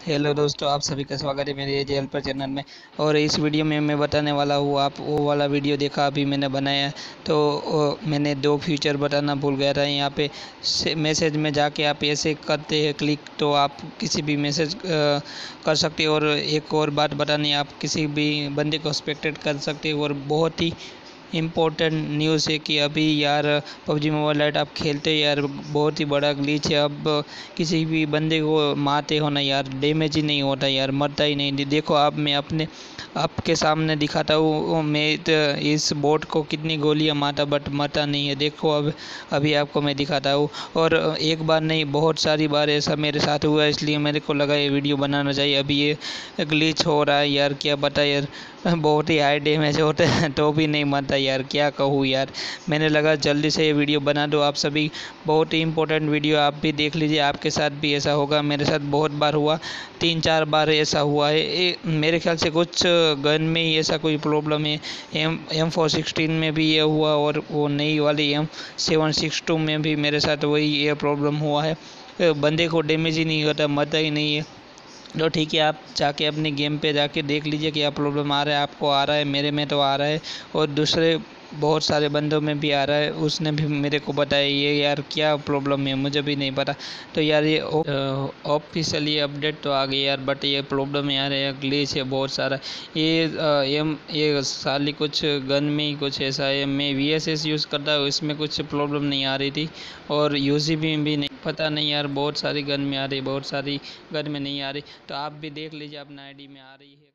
Hello दोस्तों, आप सभी का स्वागत है मेरे एजे हेल्पर चैनल में। और इस वीडियो में मैं बताने वाला हूँ, आप वो वाला वीडियो देखा अभी मैंने बनाया है तो मैंने दो फीचर बताना भूल गया था। यहाँ पे मैसेज में जाके आप ऐसे करते हैं क्लिक तो आप किसी भी मैसेज कर सकते हो। और एक और बात बतानी, आप किसी भी बंदे को एक्सपेक्टेड कर सकते हो। और बहुत ही इम्पोर्टेंट न्यूज़ है कि अभी यार पबजी मोबाइल लाइट आप खेलते हो यार, बहुत ही बड़ा ग्लिच है। अब किसी भी बंदे को मारते हो ना यार, डैमेज ही नहीं होता यार, मरता ही नहीं। देखो आप, मैं अपने आपके सामने दिखाता हूँ, मैं इस बोट को कितनी गोलियां मारता बट मरता नहीं है। देखो अब अभी आपको मैं दिखाता हूँ। और एक बार नहीं, बहुत सारी बार ऐसा मेरे साथ हुआ है, इसलिए मेरे को लगा ये वीडियो बनाना चाहिए। अभी ये ग्लिच हो रहा है यार, क्या पता यार, बहुत ही हाई डैमेज होते हैं तो भी नहीं मरता यार, क्या कहूँ यार। मैंने लगा जल्दी से ये वीडियो बना दो आप सभी, बहुत ही इंपॉर्टेंट वीडियो, आप भी देख लीजिए। आपके साथ भी ऐसा होगा, मेरे साथ बहुत बार हुआ, 3-4 बार ऐसा हुआ है। मेरे ख्याल से कुछ गन में ही ऐसा कोई प्रॉब्लम है। M416 में भी ये हुआ, और वो नई वाली M762 में भी मेरे साथ वही ये प्रॉब्लम हुआ है। बंदे को डैमेज ही नहीं होता, मरता ही नहीं है। तो ठीक है, आप जाके अपने गेम पे जाके देख लीजिए क्या प्रॉब्लम आ रहा है। आपको आ रहा है, मेरे में तो आ रहा है, और दूसरे बहुत सारे बंदों में भी आ रहा है। उसने भी मेरे को बताया ये यार क्या प्रॉब्लम है, मुझे भी नहीं पता। तो यार ये ऑफिशियली अपडेट तो आ गई यार, बट ये प्रॉब्लम यार है, ग्लिच है बहुत सारा। ये साली कुछ गन में ही कुछ ऐसा है। मैं VSS यूज़ करता हूँ, इसमें कुछ प्रॉब्लम नहीं आ रही थी, और UCB में भी नहीं, पता नहीं यार, बहुत सारी गन में आ रही, बहुत सारी गन में नहीं आ रही। तो आप भी देख लीजिए, अपना ID में आ रही है।